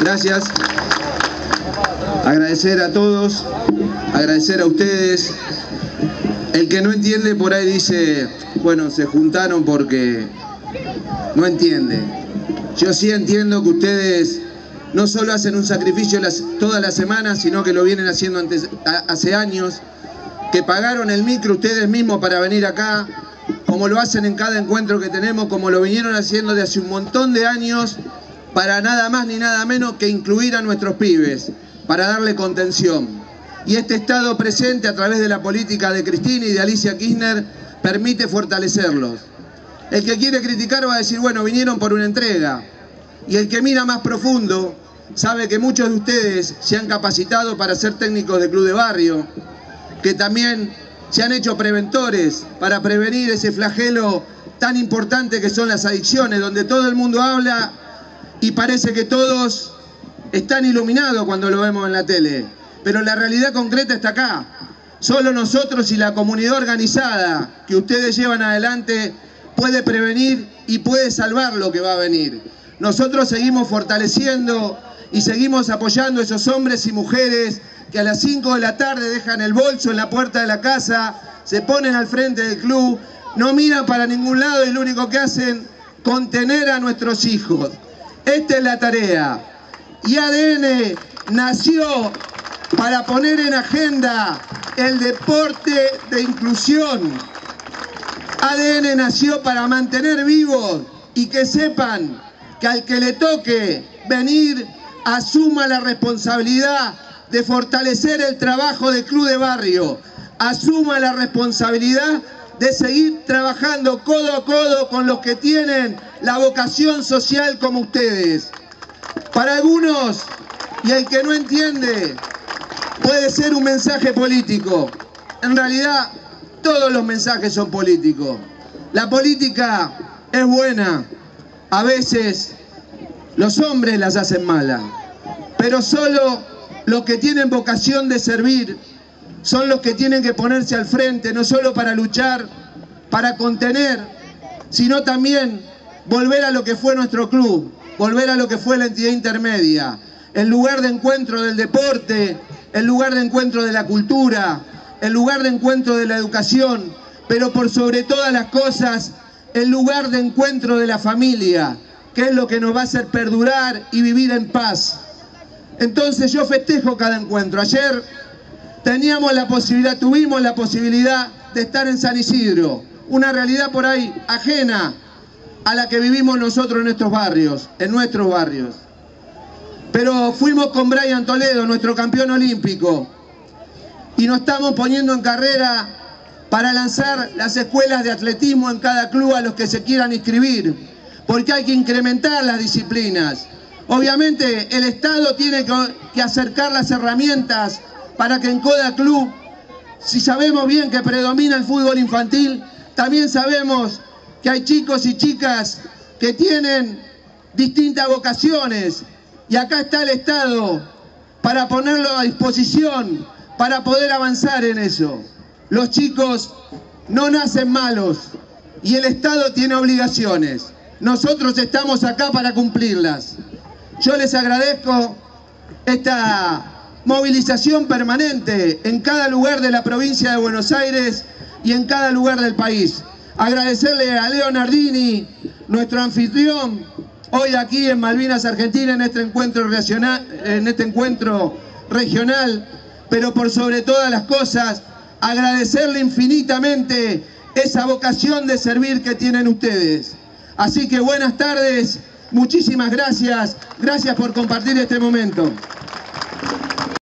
Gracias. Agradecer a todos, agradecer a ustedes. El que no entiende por ahí dice, bueno, se juntaron porque no entiende. Yo sí entiendo que ustedes no solo hacen un sacrificio todas las semanas, sino que lo vienen haciendo hace años, que pagaron el micro ustedes mismos para venir acá, como lo hacen en cada encuentro que tenemos, como lo vinieron haciendo de hace un montón de años, para nada más ni nada menos que incluir a nuestros pibes, para darle contención. Y este estado presente a través de la política de Cristina y de Alicia Kirchner permite fortalecerlos. El que quiere criticar va a decir, bueno, vinieron por una entrega. Y el que mira más profundo sabe que muchos de ustedes se han capacitado para ser técnicos de club de barrio, que también se han hecho preventores para prevenir ese flagelo tan importante que son las adicciones, donde todo el mundo habla y parece que todos están iluminados cuando lo vemos en la tele. Pero la realidad concreta está acá. Solo nosotros y la comunidad organizada que ustedes llevan adelante puede prevenir y puede salvar lo que va a venir. Nosotros seguimos fortaleciendo y seguimos apoyando a esos hombres y mujeres que a las 5 de la tarde dejan el bolso en la puerta de la casa, se ponen al frente del club, no miran para ningún lado y lo único que hacen es contener a nuestros hijos. Esta es la tarea. Y ADN nació para poner en agenda el deporte de inclusión. ADN nació para mantener vivos y que sepan que al que le toque venir, asuma la responsabilidad de fortalecer el trabajo del club de barrio, asuma la responsabilidad de seguir trabajando codo a codo con los que tienen la vocación social como ustedes. Para algunos, y el que no entiende, puede ser un mensaje político. En realidad, todos los mensajes son políticos. La política es buena. A veces los hombres las hacen malas. Pero solo los que tienen vocación de servir son los que tienen que ponerse al frente, no solo para luchar, para contener, sino también volver a lo que fue nuestro club, volver a lo que fue la entidad intermedia, el lugar de encuentro del deporte, el lugar de encuentro de la cultura, el lugar de encuentro de la educación, pero por sobre todas las cosas, el lugar de encuentro de la familia, que es lo que nos va a hacer perdurar y vivir en paz. Entonces yo festejo cada encuentro. Ayer tuvimos la posibilidad de estar en San Isidro, una realidad por ahí ajena a la que vivimos nosotros en nuestros barrios. Pero fuimos con Brian Toledo, nuestro campeón olímpico, y nos estamos poniendo en carrera para lanzar las escuelas de atletismo en cada club a los que se quieran inscribir, porque hay que incrementar las disciplinas. Obviamente el Estado tiene que acercar las herramientas para que en cada club, si sabemos bien que predomina el fútbol infantil, también sabemos que hay chicos y chicas que tienen distintas vocaciones, y acá está el Estado para ponerlo a disposición, para poder avanzar en eso. Los chicos no nacen malos y el Estado tiene obligaciones. Nosotros estamos acá para cumplirlas. Yo les agradezco esta movilización permanente en cada lugar de la provincia de Buenos Aires y en cada lugar del país. Agradecerle a Leo Nardini, nuestro anfitrión, hoy aquí en Malvinas, Argentina, en este encuentro regional, pero por sobre todas las cosas, agradecerle infinitamente esa vocación de servir que tienen ustedes. Así que buenas tardes, muchísimas gracias, gracias por compartir este momento.